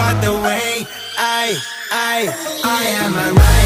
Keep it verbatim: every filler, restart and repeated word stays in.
about the way I, I, I am a right.